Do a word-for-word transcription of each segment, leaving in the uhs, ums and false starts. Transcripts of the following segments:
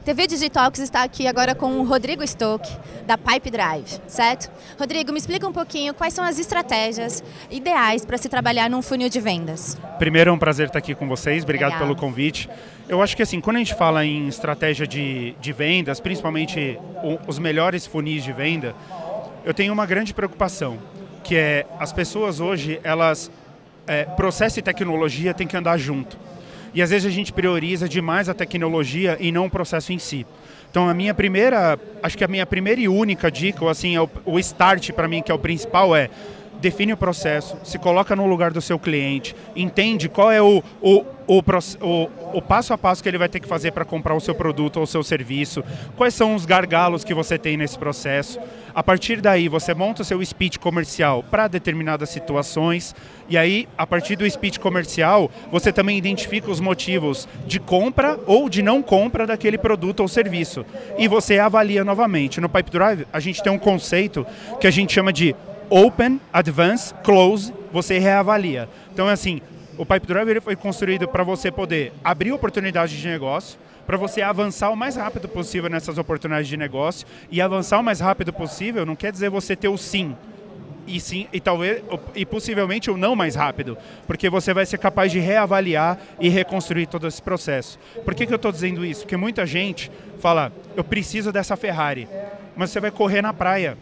T V Digitalks está aqui agora com o Rodrigo Stock, da Pipedrive, certo? Rodrigo, me explica um pouquinho quais são as estratégias ideais para se trabalhar num funil de vendas. Primeiro, é um prazer estar aqui com vocês, obrigado Legal. pelo convite. Eu acho que assim, quando a gente fala em estratégia de, de vendas, principalmente o, os melhores funis de venda, eu tenho uma grande preocupação, que é as pessoas hoje, elas, é, processo e tecnologia tem que andar junto. E às vezes a gente prioriza demais a tecnologia e não o processo em si. Então a minha primeira, acho que a minha primeira e única dica, ou assim, é o, o start para mim, que é o principal, é define o processo, se coloca no lugar do seu cliente, entende qual é o, o, o, o, o passo a passo que ele vai ter que fazer para comprar o seu produto ou o seu serviço, quais são os gargalos que você tem nesse processo. A partir daí, você monta o seu speech comercial para determinadas situações, e aí, a partir do speech comercial, você também identifica os motivos de compra ou de não compra daquele produto ou serviço. E você avalia novamente. No Pipedrive, a gente tem um conceito que a gente chama de Open, Advance, Close, você reavalia. Então, é assim, o Pipedrive ele foi construído para você poder abrir oportunidades de negócio, para você avançar o mais rápido possível nessas oportunidades de negócio. E avançar o mais rápido possível não quer dizer você ter o sim, e sim, e talvez, e possivelmente o não mais rápido, porque você vai ser capaz de reavaliar e reconstruir todo esse processo. Por que que eu estou dizendo isso? Porque muita gente fala, eu preciso dessa Ferrari, mas você vai correr na praia.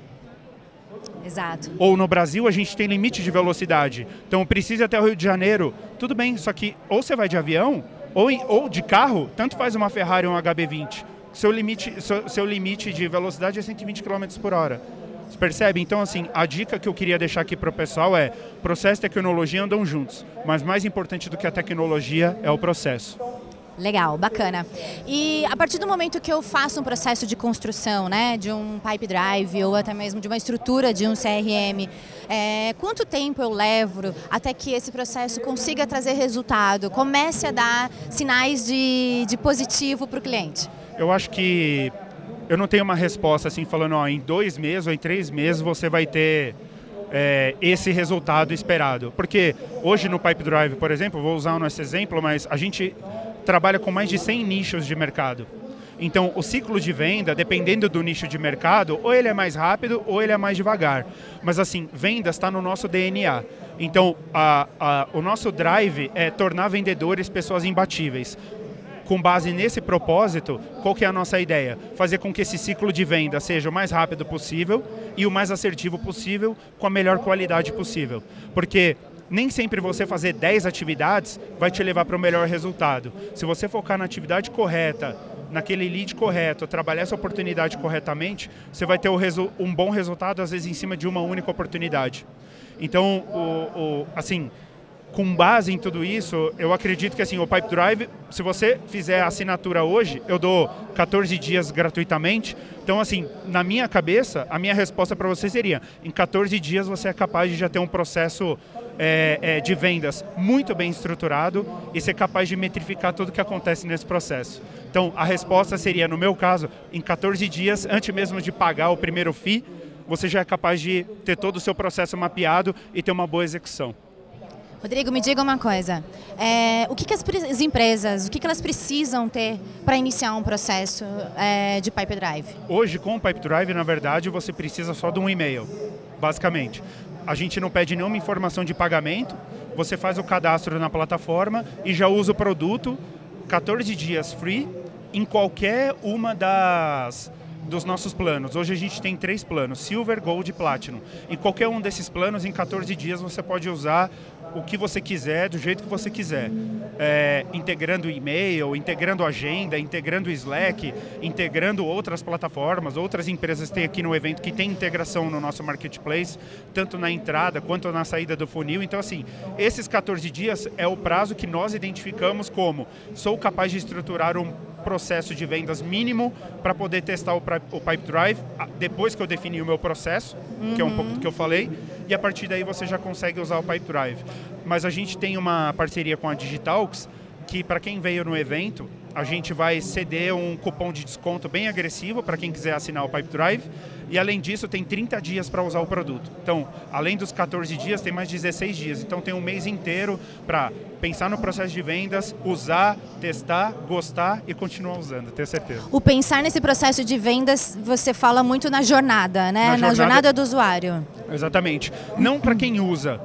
Exato. Ou no Brasil a gente tem limite de velocidade, então precisa até o Rio de Janeiro, tudo bem, só que ou você vai de avião, ou, ou de carro, tanto faz uma Ferrari ou um H B vinte, seu limite, seu, seu limite de velocidade é cento e vinte quilômetros por hora. Você percebe? Então, assim, a dica que eu queria deixar aqui para o pessoal é processo e tecnologia andam juntos, mas mais importante do que a tecnologia é o processo. Legal, bacana. E a partir do momento que eu faço um processo de construção, né, de um Pipedrive ou até mesmo de uma estrutura de um C R M, é, quanto tempo eu levo até que esse processo consiga trazer resultado, comece a dar sinais de, de positivo para o cliente? Eu acho que eu não tenho uma resposta assim falando, ó, em dois meses ou em três meses você vai ter é, esse resultado esperado. Porque hoje no Pipedrive, por exemplo, vou usar o nosso exemplo, mas a gente trabalha com mais de cem nichos de mercado. Então, o ciclo de venda, dependendo do nicho de mercado, ou ele é mais rápido ou ele é mais devagar. Mas assim, vendas está no nosso D N A. Então, a, a, o nosso drive é tornar vendedores pessoas imbatíveis. Com base nesse propósito, qual que é a nossa ideia? Fazer com que esse ciclo de venda seja o mais rápido possível e o mais assertivo possível, com a melhor qualidade possível. Porque nem sempre você fazer dez atividades vai te levar para o melhor resultado. Se você focar na atividade correta, naquele lead correto, trabalhar essa oportunidade corretamente, você vai ter um bom resultado, às vezes, em cima de uma única oportunidade. Então, o, o, assim, com base em tudo isso, eu acredito que assim, o Pipedrive, se você fizer a assinatura hoje, eu dou quatorze dias gratuitamente. Então, assim, na minha cabeça, a minha resposta para você seria, em quatorze dias você é capaz de já ter um processo é, é, de vendas muito bem estruturado e ser capaz de metrificar tudo o que acontece nesse processo. Então, a resposta seria, no meu caso, em quatorze dias, antes mesmo de pagar o primeiro F I I, você já é capaz de ter todo o seu processo mapeado e ter uma boa execução. Rodrigo, me diga uma coisa, é, o que, que as, as empresas, o que, que elas precisam ter para iniciar um processo é, de Pipedrive? Hoje, com o Pipedrive, na verdade, você precisa só de um e-mail, basicamente. A gente não pede nenhuma informação de pagamento, você faz o cadastro na plataforma e já usa o produto, quatorze dias free, em qualquer uma das... dos nossos planos. Hoje a gente tem três planos, Silver, Gold e Platinum. Em qualquer um desses planos, em quatorze dias, você pode usar o que você quiser, do jeito que você quiser. É, integrando e-mail, integrando agenda, integrando Slack, integrando outras plataformas, outras empresas tem aqui no evento que tem integração no nosso marketplace, tanto na entrada quanto na saída do funil. Então, assim, esses quatorze dias é o prazo que nós identificamos como sou capaz de estruturar um processo de vendas mínimo para poder testar o, o Pipedrive, depois que eu definir o meu processo, uhum. que é um pouco do que eu falei, e a partir daí você já consegue usar o Pipedrive. Mas a gente tem uma parceria com a Digitalks, que para quem veio no evento, a gente vai ceder um cupom de desconto bem agressivo para quem quiser assinar o Pipedrive. E além disso, tem trinta dias para usar o produto. Então, além dos quatorze dias, tem mais dezesseis dias. Então, tem um mês inteiro para pensar no processo de vendas, usar, testar, gostar e continuar usando, tenho certeza. O pensar nesse processo de vendas, você fala muito na jornada, né? Na jornada, na jornada do usuário. Exatamente. Não para quem usa,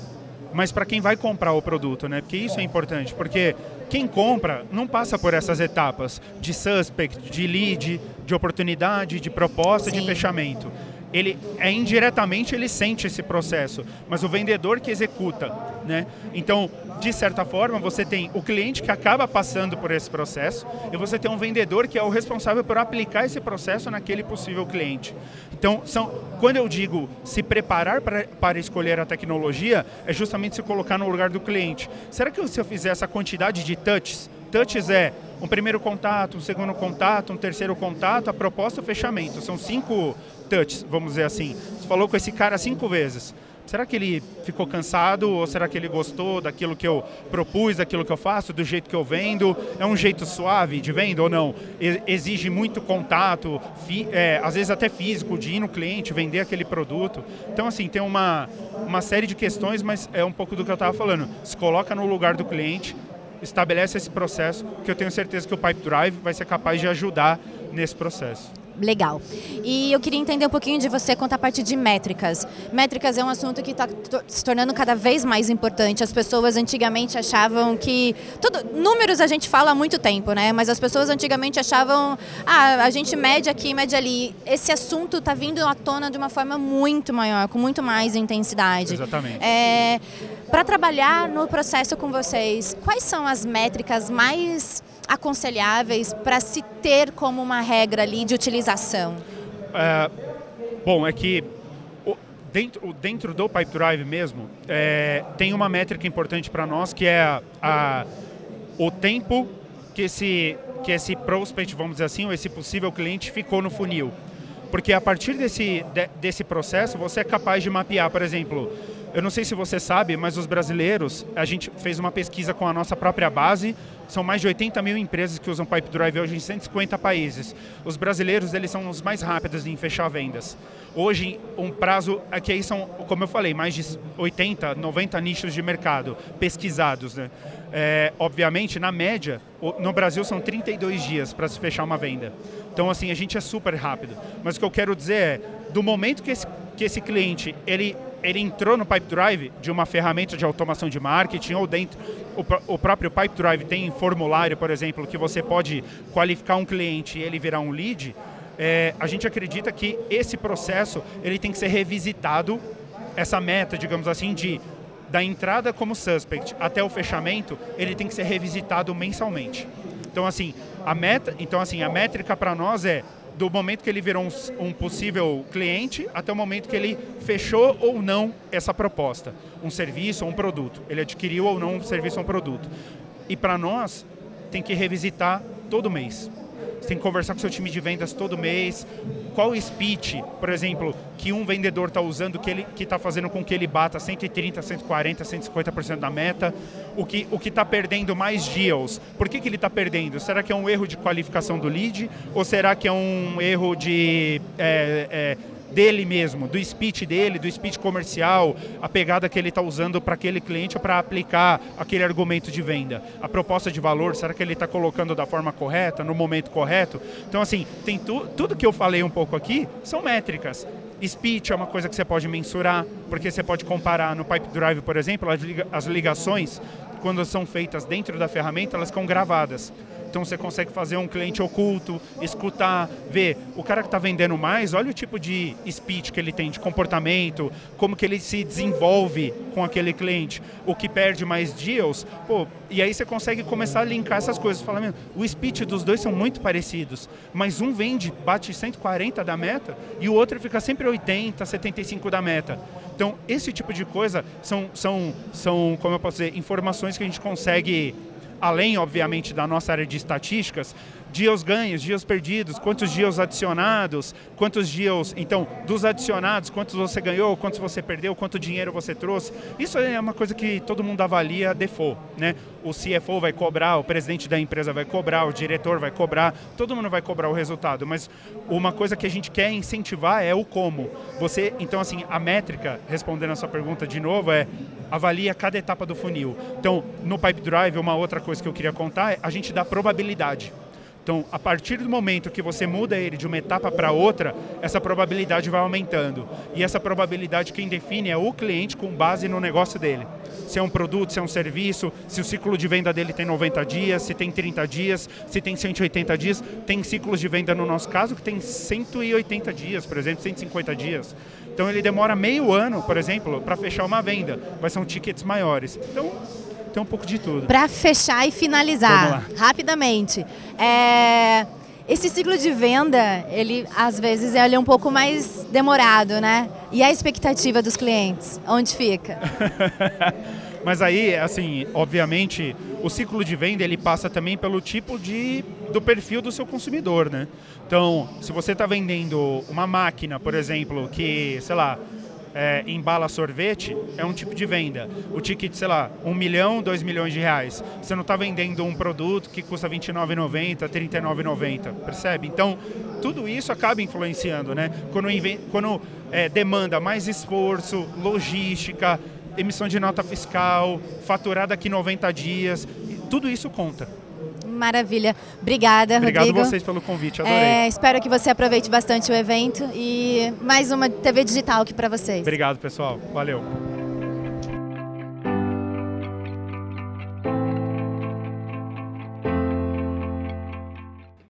mas para quem vai comprar o produto, né? Porque isso é importante, porque quem compra não passa por essas etapas de suspect, de lead, de oportunidade, de proposta, Sim. de fechamento. Ele é indiretamente ele sente esse processo, mas o vendedor que executa, né? Então, de certa forma, você tem o cliente que acaba passando por esse processo e você tem um vendedor que é o responsável por aplicar esse processo naquele possível cliente. Então, são, quando eu digo se preparar para, para escolher a tecnologia, é justamente se colocar no lugar do cliente. Será que se eu fizer essa quantidade de touches, touches é um primeiro contato, um segundo contato, um terceiro contato, a proposta, o fechamento. São cinco touches, vamos dizer assim. Você falou com esse cara cinco vezes. Será que ele ficou cansado ou será que ele gostou daquilo que eu propus, daquilo que eu faço, do jeito que eu vendo? É um jeito suave de venda ou não? Exige muito contato, fi, é, às vezes até físico, de ir no cliente, vender aquele produto. Então, assim, tem uma, uma série de questões, mas é um pouco do que eu estava falando. Se coloca no lugar do cliente, estabelece esse processo, que eu tenho certeza que o Pipedrive vai ser capaz de ajudar nesse processo. Legal. E eu queria entender um pouquinho de você quanto à parte de métricas. Métricas é um assunto que está se tornando cada vez mais importante. As pessoas antigamente achavam que... Tudo, números a gente fala há muito tempo, né? Mas as pessoas antigamente achavam, ah, a gente mede aqui, mede ali. Esse assunto está vindo à tona de uma forma muito maior, com muito mais intensidade. Exatamente. É, para trabalhar no processo com vocês, quais são as métricas mais aconselháveis para se ter como uma regra ali de utilização? É, bom, é que o, dentro, dentro do Pipedrive mesmo, é, tem uma métrica importante para nós que é a, a, o tempo que esse, que esse prospect, vamos dizer assim, ou esse possível cliente ficou no funil. Porque a partir desse, de, desse processo, você é capaz de mapear, por exemplo, eu não sei se você sabe, mas os brasileiros, a gente fez uma pesquisa com a nossa própria base, são mais de oitenta mil empresas que usam Pipedrive hoje em cento e cinquenta países. Os brasileiros, eles são os mais rápidos em fechar vendas. Hoje, um prazo, aqui aí são, como eu falei, mais de oitenta, noventa nichos de mercado pesquisados, né? É, obviamente, na média, no Brasil são trinta e dois dias para se fechar uma venda. Então, assim, a gente é super rápido. Mas o que eu quero dizer é, do momento que esse, que esse cliente, ele, ele entrou no Pipedrive de uma ferramenta de automação de marketing ou dentro, o, o próprio Pipedrive tem formulário, por exemplo, que você pode qualificar um cliente e ele virar um lead, é, a gente acredita que esse processo, ele tem que ser revisitado, essa meta, digamos assim, de da entrada como suspect até o fechamento, ele tem que ser revisitado mensalmente. Então, assim, a, meta, então, assim, a métrica para nós é do momento que ele virou um, um possível cliente até o momento que ele fechou ou não essa proposta, um serviço ou um produto. Ele adquiriu ou não um serviço ou um produto. E para nós, tem que revisitar todo mês. Você tem que conversar com o seu time de vendas todo mês. Qual o speech, por exemplo, que um vendedor está usando que ele que está fazendo com que ele bata cento e trinta, cento e quarenta, cento e cinquenta por cento da meta? O que o que está perdendo mais deals? Por que que ele está perdendo? Será que é um erro de qualificação do lead? Ou será que é um erro de... É, é, dele mesmo, do speech dele, do speech comercial, a pegada que ele está usando para aquele cliente para aplicar aquele argumento de venda. A proposta de valor, será que ele está colocando da forma correta, no momento correto? Então, assim, tem tu, tudo que eu falei um pouco aqui são métricas. Speech é uma coisa que você pode mensurar, porque você pode comparar no Pipedrive, por exemplo, as, liga, as ligações, quando são feitas dentro da ferramenta, elas ficam gravadas. Então você consegue fazer um cliente oculto, escutar, ver o cara que está vendendo mais, olha o tipo de speech que ele tem, de comportamento, como que ele se desenvolve com aquele cliente, o que perde mais deals, pô, e aí você consegue começar a linkar essas coisas, falar, meu, o speech dos dois são muito parecidos, mas um vende, bate cento e quarenta da meta e o outro fica sempre oitenta, setenta e cinco da meta. Então esse tipo de coisa são, são, são, como eu posso dizer, informações que a gente consegue, além, obviamente, da nossa área de estatísticas, Deals ganhos, deals perdidos, quantos deals adicionados, quantos deals, então, dos adicionados, quantos você ganhou, quantos você perdeu, quanto dinheiro você trouxe. Isso é uma coisa que todo mundo avalia default, né? O C F O vai cobrar, o presidente da empresa vai cobrar, o diretor vai cobrar, todo mundo vai cobrar o resultado, mas uma coisa que a gente quer incentivar é o como. Você, então assim, a métrica, respondendo a sua pergunta de novo, é avalia cada etapa do funil. Então, no Pipe Drive, uma outra coisa que eu queria contar é a gente dá probabilidade. Então, a partir do momento que você muda ele de uma etapa para outra, essa probabilidade vai aumentando. E essa probabilidade quem define é o cliente com base no negócio dele. Se é um produto, se é um serviço, se o ciclo de venda dele tem noventa dias, se tem trinta dias, se tem cento e oitenta dias. Tem ciclos de venda no nosso caso que tem cento e oitenta dias, por exemplo, cento e cinquenta dias. Então ele demora meio ano, por exemplo, para fechar uma venda, mas são tickets maiores. Então, tem um pouco de tudo. Para fechar e finalizar, rapidamente, é... esse ciclo de venda, ele às vezes ele é um pouco mais demorado, né? E a expectativa dos clientes, onde fica? Mas aí, assim, obviamente, o ciclo de venda ele passa também pelo tipo de, do perfil do seu consumidor, né? Então, se você está vendendo uma máquina, por exemplo, que, sei lá, É, embala sorvete, é um tipo de venda. O ticket, sei lá, um milhão, dois milhões de reais. Você não está vendendo um produto que custa vinte e nove reais e noventa centavos, trinta e nove reais e noventa centavos, percebe? Então, tudo isso acaba influenciando, né? Quando, quando é, demanda mais esforço, logística, emissão de nota fiscal, faturar daqui noventa dias, tudo isso conta. Maravilha. Obrigada, Obrigado Rodrigo. a vocês pelo convite, adorei. É, espero que você aproveite bastante o evento e mais uma T V Digital aqui para vocês. Obrigado, pessoal. Valeu.